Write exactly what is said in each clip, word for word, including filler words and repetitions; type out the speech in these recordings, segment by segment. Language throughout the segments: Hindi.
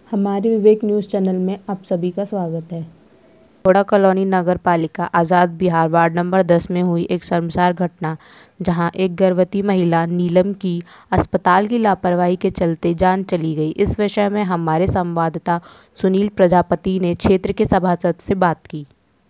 हमारे विवेक न्यूज़ चैनल में आप सभी का स्वागत है। खोड़ा कॉलोनी नगर पालिका आज़ाद बिहार वार्ड नंबर दस में हुई एक शर्मसार घटना, जहां एक गर्भवती महिला नीलम की अस्पताल की लापरवाही के चलते जान चली गई। इस विषय में हमारे संवाददाता सुनील प्रजापति ने क्षेत्र के सभासद से बात की।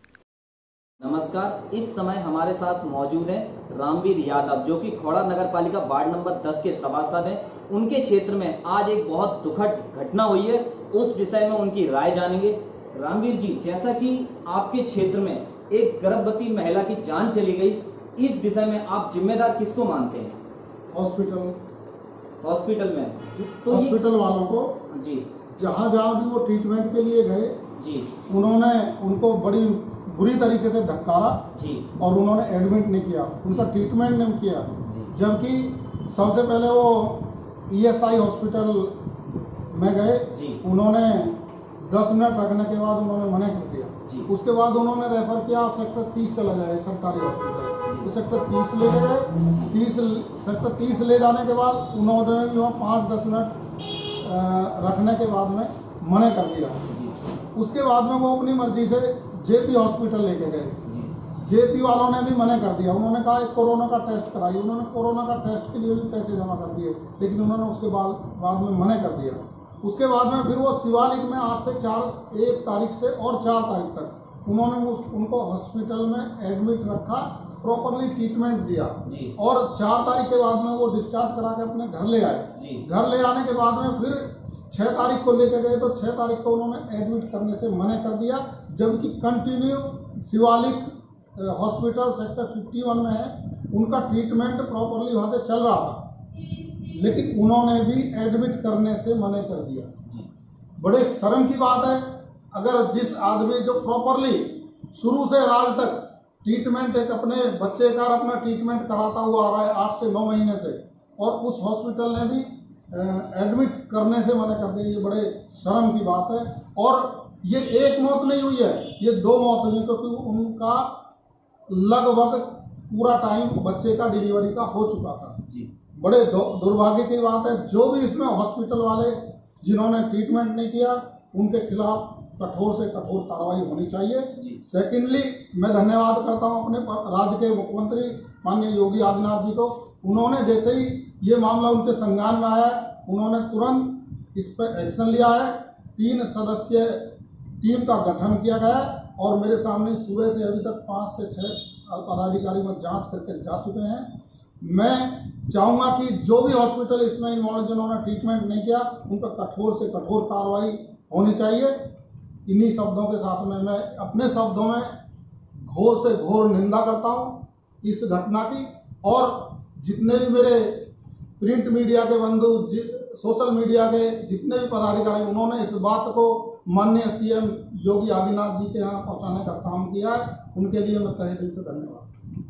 नमस्कार, इस समय हमारे साथ मौजूद हैं रामवीर यादव, जो कि खोड़ा नगर पालिका वार्ड नंबर दस के सभासद हैं। उनके क्षेत्र में आज एक बहुत दुखद घटना हुई है, उस विषय में उनकी राय जानेंगे। रामवीर जी, जैसा कि आपके क्षेत्र में एक गर्भवती महिला की जान चली गई, इस विषय में आप जिम्मेदार किसको मानते हैं? हॉस्पिटल हॉस्पिटल में तो हॉस्पिटल वालों को जी जहाँ जहाँ भी वो ट्रीटमेंट के लिए गए जी उन्होंने उनको बड़ी बुरी तरीके से धक्कारा जी और उन्होंने एडमिट नहीं किया, उनका ट्रीटमेंट नहीं किया। जबकि सबसे पहले वो ईएसआई हॉस्पिटल में गए, उन्होंने दस मिनट रखने के बाद उन्होंने मना कर दिया। उसके बाद उन्होंने रेफर किया सेक्टर तीस चला जाए सरकारी हॉस्पिटल, तो सेक्टर तीस ले गए। तीस सेक्टर तीस ले जाने के बाद उन्होंने भी वहाँ पाँच दस मिनट रखने के बाद में मना कर दिया। उसके बाद में वो अपनी मर्जी से जेपी हॉस्पिटल लेके गए। जेपी वालों ने भी मना कर दिया, उन्होंने कहा एक कोरोना का टेस्ट कराइए। उन्होंने कोरोना का टेस्ट के लिए भी पैसे जमा कर दिए, लेकिन उन्होंने उसके बाद बाद में मना कर दिया। उसके बाद में फिर वो शिवालिक में आज से चार एक तारीख से और चार तारीख तक उन्होंने उस, उनको हॉस्पिटल में एडमिट रखा, प्रॉपरली ट्रीटमेंट दिया और चार तारीख के बाद में वो डिस्चार्ज करा के अपने घर ले आए। घर ले आने के बाद में फिर छः तारीख को लेके गए, तो छः तारीख को उन्होंने एडमिट करने से मना कर दिया। जबकि कंटिन्यू शिवालिक हॉस्पिटल सेक्टर इक्यावन में है, उनका ट्रीटमेंट प्रॉपरली वहाँ से चल रहा था, लेकिन उन्होंने भी एडमिट करने से मना कर दिया। बड़े शर्म की बात है, अगर जिस आदमी जो प्रॉपरली शुरू से आज तक ट्रीटमेंट एक अपने बच्चे का अपना ट्रीटमेंट कराता हुआ आ रहा है आठ से नौ महीने से, और उस हॉस्पिटल ने भी एडमिट करने से मना कर दिया, ये बड़े शर्म की बात है। और ये एक मौत नहीं हुई है, ये दो मौत हुई है, क्योंकि उनका लगभग पूरा टाइम बच्चे का डिलीवरी का हो चुका था। बड़े दुर्भाग्य की बात है, जो भी इसमें हॉस्पिटल वाले जिन्होंने ट्रीटमेंट नहीं किया, उनके खिलाफ कठोर से कठोर कार्रवाई होनी चाहिए। सेकेंडली, मैं धन्यवाद करता हूं अपने राज्य के मुख्यमंत्री माननीय योगी आदित्यनाथ जी को। उन्होंने जैसे ही ये मामला उनके संज्ञान में आया, उन्होंने तुरंत इस पर एक्शन लिया है। तीन सदस्यीय टीम का गठन किया गया और मेरे सामने सुबह से अभी तक पाँच से छः पदाधिकारी में जांच करके जा चुके हैं। मैं चाहूँगा कि जो भी हॉस्पिटल इसमें इन्वॉल्व जिन्होंने ट्रीटमेंट नहीं किया, उन पर कठोर से कठोर कार्रवाई होनी चाहिए। इन्हीं शब्दों के साथ में मैं अपने शब्दों में घोर से घोर निंदा करता हूं इस घटना की। और जितने भी मेरे प्रिंट मीडिया के बंधु, सोशल मीडिया के जितने भी पदाधिकारी, उन्होंने इस बात को माननीय सीएम योगी आदित्यनाथ जी के यहाँ पहुँचाने का काम किया है, उनके लिए मैं तहे दिल से धन्यवाद।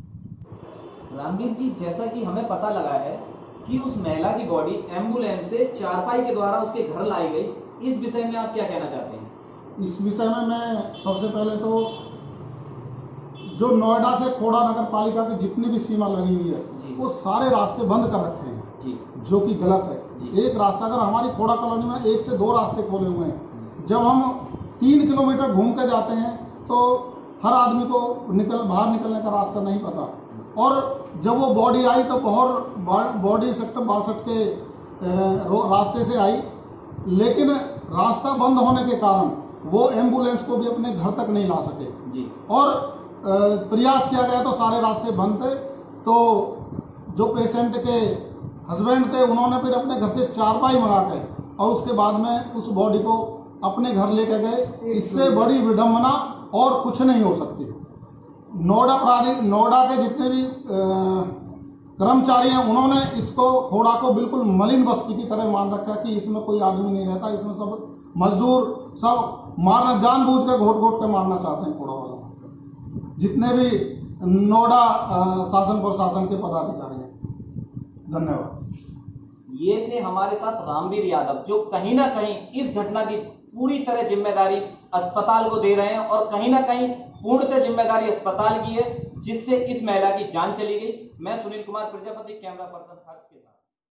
रामवीर जी, जैसा कि हमें पता लगा है कि उस महिला की बॉडी एम्बुलेंस से चारपाई के द्वारा उसके घर लाई गई, इस विषय में आप क्या कहना चाहते हैं? इस विषय में मैं सबसे पहले तो जो नोएडा से खोड़ा नगर पालिका की जितनी भी सीमा लगी हुई है, वो सारे रास्ते बंद कर रखे हैं जी, जो कि गलत है। एक रास्ता, अगर हमारी खोड़ा कॉलोनी में एक से दो रास्ते खोले हुए हैं, जब हम तीन किलोमीटर घूम कर जाते हैं तो हर आदमी को निकल बाहर निकलने का रास्ता नहीं पता। और जब वो बॉडी आई तो बहुत बॉडी सेक्टर बासठ के रास्ते से आई, लेकिन रास्ता बंद होने के कारण वो एम्बुलेंस को भी अपने घर तक नहीं ला सके जी। और प्रयास किया गया तो सारे रास्ते बंद थे, तो जो पेशेंट के हस्बैंड थे, उन्होंने फिर अपने घर से चारपाई मंगा के और उसके बाद में उस बॉडी को अपने घर लेके गए। इससे बड़ी विडंबना और कुछ नहीं हो सकती। नोएडा प्राधिक नोएडा के जितने भी कर्मचारी हैं, उन्होंने इसको खोड़ा को बिल्कुल मलिन बस्ती की तरह मान रखा कि इसमें कोई आदमी नहीं रहता, इसमें सब मजदूर, सब मारना जानबूझ कर घोट घोट के मारना चाहते हैं खोड़ा वालों को, जितने भी नोएडा शासन प्रशासन के पदाधिकारी हैं। धन्यवाद। ये थे हमारे साथ रामवीर यादव, जो कहीं ना कहीं इस घटना की पूरी तरह जिम्मेदारी अस्पताल को दे रहे हैं और कहीं ना कहीं पूर्णतः जिम्मेदारी अस्पताल की है, जिससे इस महिला की जान चली गई। मैं सुनील कुमार प्रजापति, कैमरा पर्सन हर्ष के साथ।